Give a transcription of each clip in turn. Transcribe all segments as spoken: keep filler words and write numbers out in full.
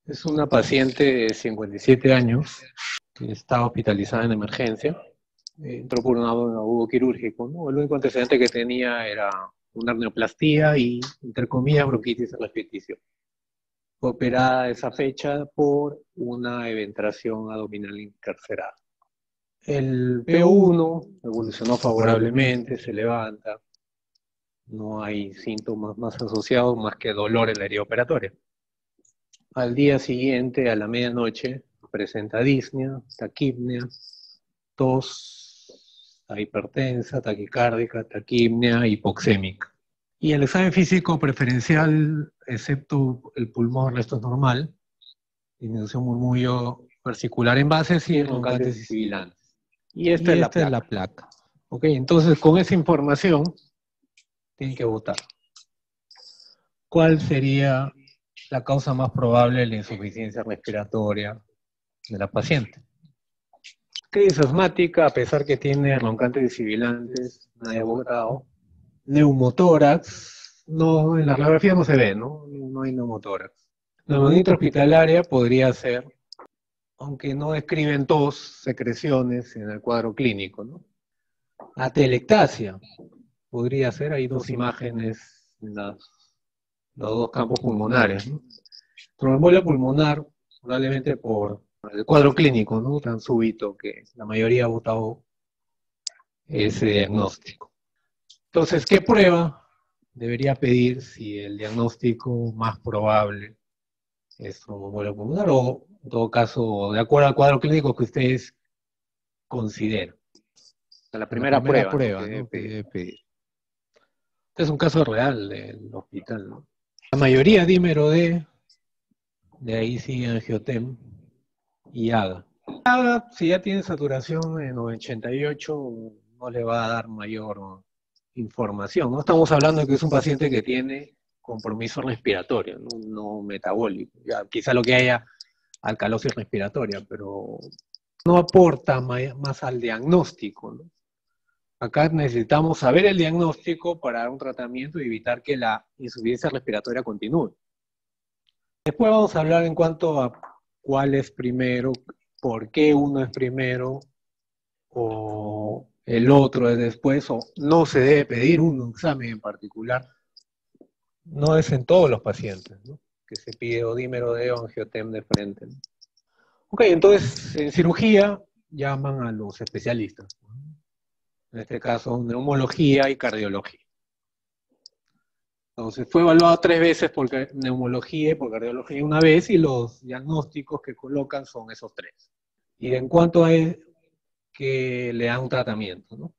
Es una paciente de cincuenta y siete años que está hospitalizada en emergencia. Entró por un agudo quirúrgico, ¿no? El único antecedente que tenía era una hernioplastia y, entre comillas, bronquitis a repetición. Fue operada a esa fecha por una eventración abdominal incarcerada. El P uno evolucionó favorablemente, se levanta, no hay síntomas más asociados más que dolor en la herida operatoria. Al día siguiente, a la medianoche, presenta disnea, taquipnea, tos, hipertensa, taquicárdica, taquipnea, hipoxémica. Y el examen físico preferencial, excepto el pulmón, esto es normal, disminución murmullo versicular en bases y roncantes y sibilantes. Y esta, y es, esta la es la placa. Ok, entonces con esa información tienen que votar. ¿Cuál sería la causa más probable de la insuficiencia respiratoria de la paciente? Crisis asmática, a pesar que tiene roncantes y sibilantes, nadie ha votado. Neumotórax, no, en la radiografía no se ve, ¿no? No hay neumotórax. Neumonía intrahospitalaria podría ser, aunque no describen tos, secreciones en el cuadro clínico, ¿no? Atelectasia podría ser, hay dos imágenes en las, los dos campos pulmonares, ¿no? Tromboembolia pulmonar, probablemente por el cuadro clínico, ¿no? Tan súbito que la mayoría ha votado ese diagnóstico. Entonces, ¿qué prueba debería pedir si el diagnóstico más probable es tromboembolia pulmonar o, en todo caso, de acuerdo al cuadro clínico que ustedes consideren? La primera, la primera prueba, prueba, ¿no? que, ¿no? que debe pedir. Este es un caso real del hospital, ¿no? La mayoría dímero D, de ahí sigue Angiotem y AGA. AGA, si ya tiene saturación en ochenta y ocho, no le va a dar mayor información, ¿no? Estamos hablando de que es un paciente que tiene compromiso respiratorio, no, no metabólico. Ya, quizá lo que haya alcalosis respiratoria, pero no aporta más al diagnóstico, ¿no? Acá necesitamos saber el diagnóstico para dar un tratamiento y evitar que la insuficiencia respiratoria continúe. Después vamos a hablar en cuanto a cuál es primero, por qué uno es primero, o el otro es después, o no se debe pedir un examen en particular. No es en todos los pacientes, ¿no? Que se pide odímero D o angiotem de frente, ¿no? Ok, entonces en cirugía llaman a los especialistas. En este caso, neumología y cardiología. Entonces fue evaluado tres veces por neumología y por cardiología una vez, y los diagnósticos que colocan son esos tres. Y en cuanto a que le dan un tratamiento, ¿no?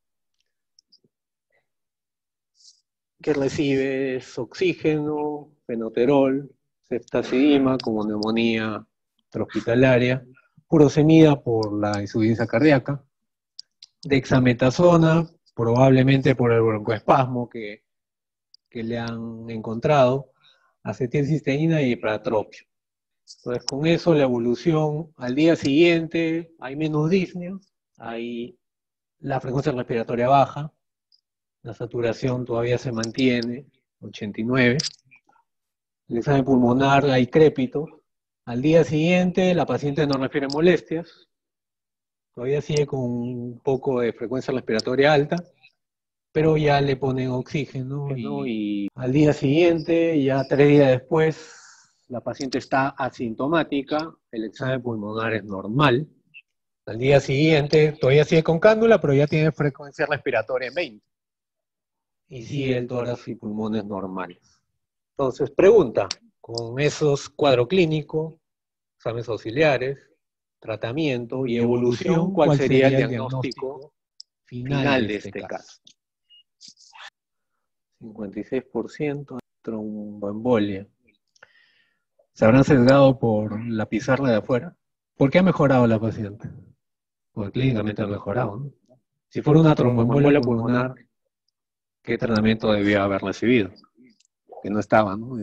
Que recibe es oxígeno, fenoterol, ceftazidima como neumonía intrahospitalaria, furosemida por la insuficiencia cardíaca, dexametasona, probablemente por el broncoespasmo que, que le han encontrado, acetilcisteína y ipratropio. Entonces, con eso la evolución al día siguiente, hay menos disnea, hay la frecuencia respiratoria baja, la saturación todavía se mantiene, ochenta y nueve. El examen pulmonar hay crépitos. Al día siguiente la paciente no refiere molestias, todavía sigue con un poco de frecuencia respiratoria alta, pero ya le ponen oxígeno y, y al día siguiente, ya tres días después, la paciente está asintomática, el examen pulmonar es normal. Al día siguiente todavía sigue con cánula, pero ya tiene frecuencia respiratoria en veinte. Y sigue el tórax y pulmones normales. Entonces, pregunta, con esos cuadro clínico, exámenes auxiliares, tratamiento y evolución, ¿cuál, ¿cuál sería, sería el diagnóstico final de este caso? caso? cincuenta y seis por ciento tromboembolia. ¿Se habrán sesgado por la pizarra de afuera? ¿Por qué ha mejorado la paciente? Porque clínicamente ha mejorado, ¿no? Si fuera una tromboembolia pulmonar, ¿qué tratamiento debía haber recibido? Que no estaba, ¿no?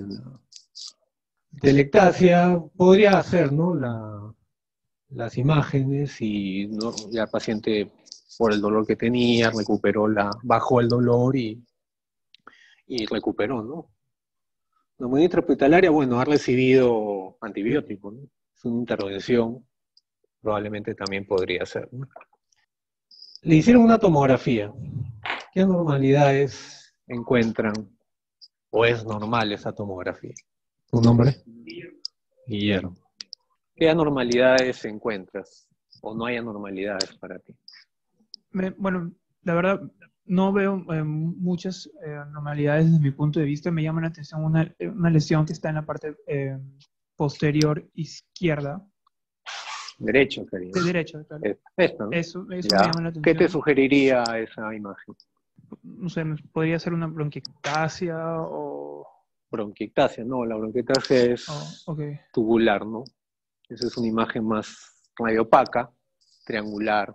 Telectasia podría hacer, ¿no? La, las imágenes y ¿no? Ya el paciente, por el dolor que tenía, recuperó la, bajó el dolor y, y recuperó, ¿no? Neumonía intrahospitalaria, bueno, ha recibido antibiótico, ¿no? Es una intervención, probablemente también podría ser, ¿no? Le hicieron una tomografía. ¿Qué anormalidades encuentran o es normal esa tomografía? ¿Tu nombre? Guillermo. ¿Qué anormalidades encuentras? ¿O no hay anormalidades para ti? Me- bueno, la verdad, no veo eh, muchas eh, anormalidades desde mi punto de vista. Me llama la atención una, una lesión que está en la parte eh, posterior izquierda, Derecho, sería. de derecha, claro. Es- Esto, ¿no? Eso, eso me Ya. llama la ¿Qué te atención. sugeriría esa imagen? No sé, podría ser una bronquiectasia o... Bronquiectasia, no, la bronquiectasia es o- ok, tubular, ¿no? Esa es una imagen más medio opaca, triangular,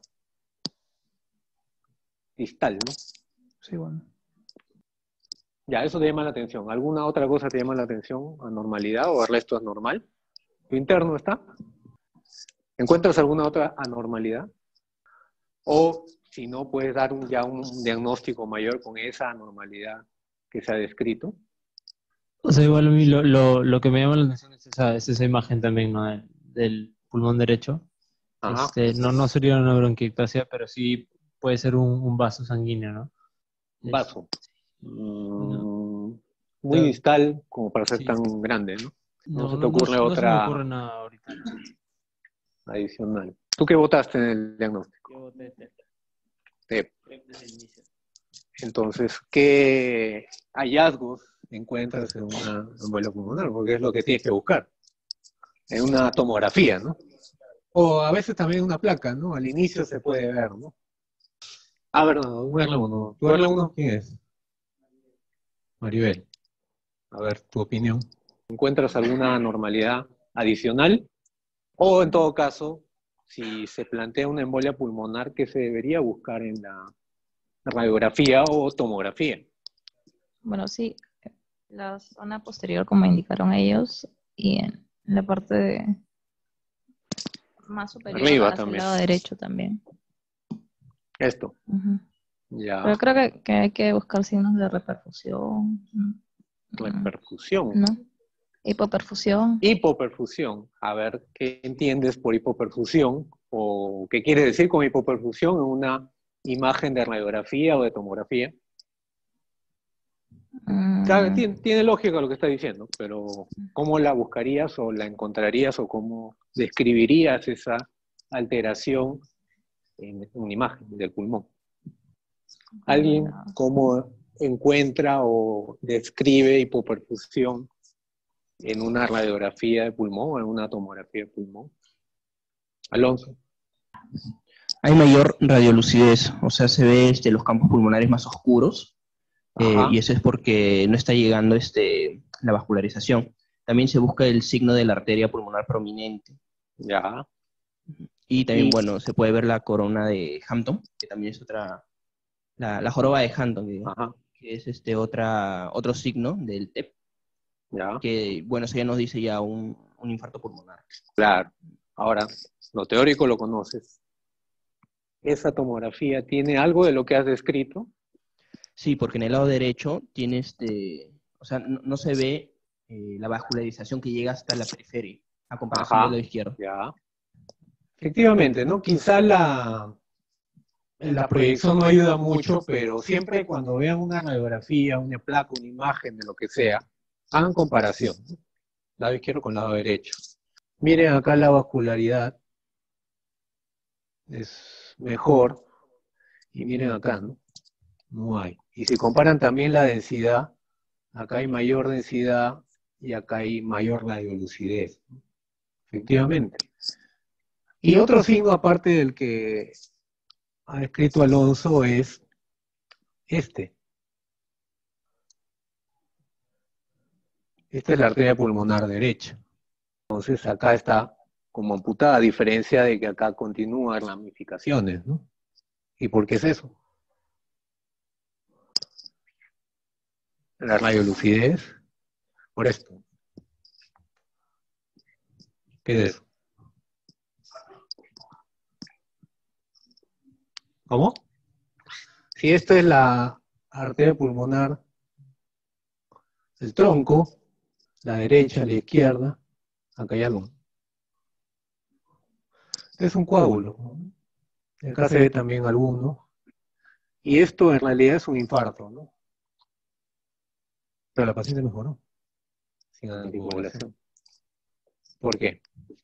distal, ¿no? sí, bueno. Ya, eso te llama la atención. ¿Alguna otra cosa te llama la atención? ¿Anormalidad o el resto es normal? ¿Tu interno está? ¿Encuentras alguna otra anormalidad? O si no, puedes dar un, ya un diagnóstico mayor con esa anormalidad que se ha descrito. O sea, igual a mí lo, lo, lo que me llama la atención es esa, es esa imagen también, ¿no? Del, del pulmón derecho. Ajá. Este, no, no sería una bronquiectasia, pero sí puede ser un, un vaso sanguíneo, ¿no? Es- Vaso. no, Mm, muy no, distal como para ser sí. tan grande, ¿no? No No, se te no, no, ocurre no se me otra ocurre nada ahorita, ¿no? adicional. ¿Tú qué votaste en el diagnóstico? Yo voté T E P, T E P. T E P desde el inicio. Entonces, ¿qué hallazgos encuentras en una embolia pulmonar? Porque es lo que tienes que buscar. En una tomografía, ¿no? O a veces también una placa, ¿no? Al inicio se puede ver, ¿no? Ah, verdad, un R uno. ¿Tu R uno quién es? Maribel. A ver, tu opinión. ¿Encuentras alguna anormalidad adicional? O en todo caso, si se plantea una embolia pulmonar, ¿qué se debería buscar en la radiografía o tomografía? Bueno, sí, la zona posterior, como indicaron ellos, y en la parte de- más superior Arriba hacia el también. lado derecho también. Esto. Ujú. Ya. Pero creo que, que hay que buscar signos de reperfusión, mm, Reperfusión. ¿no? Hipoperfusión. Hipoperfusión. A ver, ¿qué entiendes por hipoperfusión? ¿O qué quiere decir con hipoperfusión en una imagen de radiografía o de tomografía? Claro, Mm, tiene, tiene lógica lo que está diciendo, pero ¿cómo la buscarías o la encontrarías o cómo describirías esa alteración en una imagen del pulmón? ¿Alguien bueno, cómo encuentra o describe hipoperfusión en una radiografía de pulmón o en una tomografía de pulmón? Alonso. Hay mayor radiolucidez, o sea, se ve este, los campos pulmonares más oscuros, eh, Ajá. y eso es porque no está llegando este, la vascularización. También se busca el signo de la arteria pulmonar prominente. Ya. Y también, Y, bueno, se puede ver la corona de Hampton, que también es otra, la, la joroba de Hampton, que, digo, ajá. que es este otra, otro signo del T E P, Ya. que, bueno, eso ya nos dice ya un, un infarto pulmonar. Claro. Ahora, lo teórico lo conoces. ¿Esa tomografía tiene algo de lo que has descrito? Sí, porque en el lado derecho tiene este, o sea, no, no se ve eh, la vascularización que llega hasta la periferia, a comparación del Ajá. lado izquierdo. Ya. Efectivamente, ¿no? Quizá la, la proyección no ayuda mucho, pero siempre cuando vean una radiografía, una placa, una imagen de lo que sea, hagan comparación, ¿no? Lado izquierdo con lado derecho. Miren acá la vascularidad, es mejor, y miren acá, ¿no? No hay. Y si comparan también la densidad, acá hay mayor densidad y acá hay mayor radiolucidez, ¿no? Efectivamente. Y otro signo aparte del que ha escrito Alonso es este. Esta es la arteria pulmonar derecha. Entonces acá está como amputada, a diferencia de que acá continúan ramificaciones, ¿no? ¿Y por qué es eso? La radiolucidez, por esto. ¿Qué es eso? ¿Cómo? Si esta es la arteria pulmonar del tronco, la derecha, la izquierda, acá hay algo. Es un coágulo, ¿no? Acá se ve también alguno. Y esto en realidad es un infarto, ¿no? Pero la paciente mejoró, sin anticoagulación. ¿Por qué?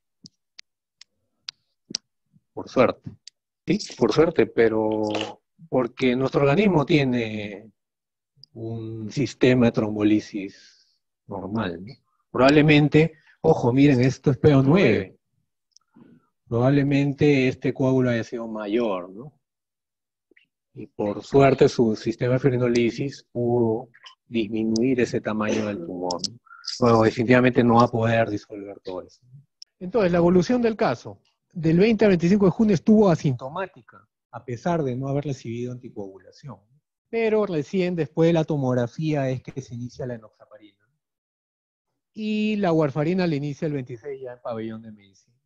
Por suerte. Sí, por suerte, pero porque nuestro organismo tiene un sistema de trombolisis normal, ¿no? Probablemente, ojo, miren, esto es P O nueve. Probablemente este coágulo haya sido mayor, ¿no? Y por suerte su sistema de fibrinolisis pudo disminuir ese tamaño del tumor, ¿no? Bueno, definitivamente no va a poder disolver todo eso. Entonces, la evolución del caso, del veinte al veinticinco de junio estuvo asintomática, a pesar de no haber recibido anticoagulación. Pero recién después de la tomografía es que se inicia la enoxaparina. Y la warfarina la inicia el veintiséis ya en pabellón de medicina.